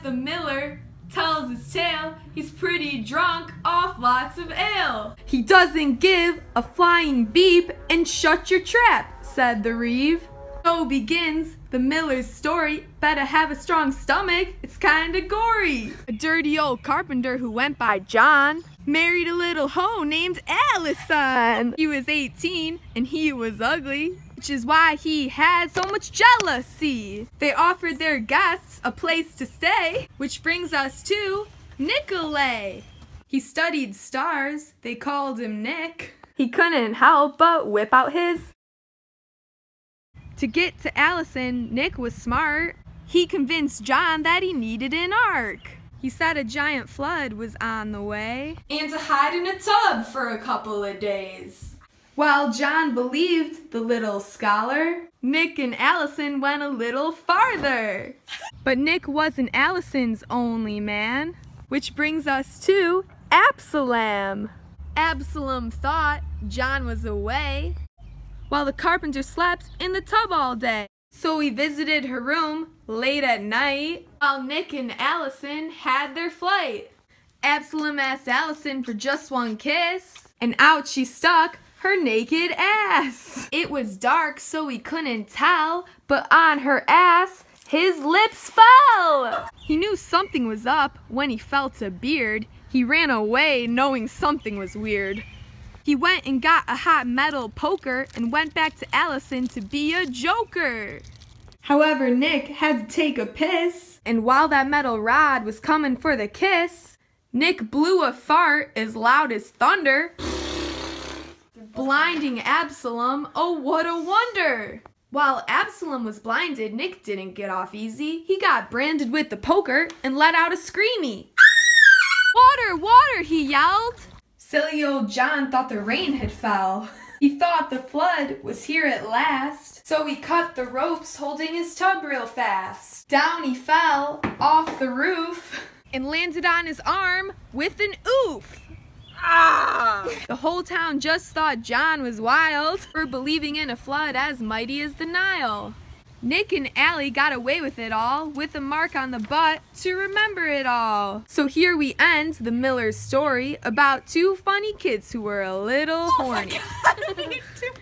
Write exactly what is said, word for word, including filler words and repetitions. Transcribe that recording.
the miller tells his tale, he's pretty drunk off lots of ale. He doesn't give a flying beep and shut your trap, said the reeve. So begins the miller's story. Better have a strong stomach, it's kinda gory. A dirty old carpenter who went by John married a little hoe named Allison. He was eighteen and he was ugly, which is why he had so much jealousy. They offered their guests a place to stay, which brings us to Nicolay. He studied stars, they called him Nick. He couldn't help but whip out his. To get to Allison, Nick was smart. He convinced John that he needed an ark. He said a giant flood was on the way, and to hide in a tub for a couple of days. While John believed the little scholar, Nick and Allison went a little farther. But Nick wasn't Allison's only man, which brings us to Absalom. Absalom thought John was away, while the carpenter slept in the tub all day. So he visited her room late at night, while Nick and Allison had their flight. Absalom asked Allison for just one kiss, and out she stuck her naked ass. It was dark, so he couldn't tell, but on her ass, his lips fell. He knew something was up when he felt a beard. He ran away knowing something was weird. He went and got a hot metal poker and went back to Allison to be a joker. However, Nick had to take a piss, and while that metal rod was coming for the kiss, Nick blew a fart as loud as thunder, blinding Absalom. Oh, what a wonder! While Absalom was blinded, Nick didn't get off easy. He got branded with the poker and let out a screamy. Water, water, he yelled. Silly old John thought the rain had fell. He thought the flood was here at last, so he cut the ropes holding his tub real fast. Down he fell off the roof and landed on his arm with an oof. Ah! The whole town just thought John was wild for believing in a flood as mighty as the Nile. Nick and Allie got away with it all, with a mark on the butt to remember it all. So here we end the miller's story about two funny kids who were a little horny. Oh my God.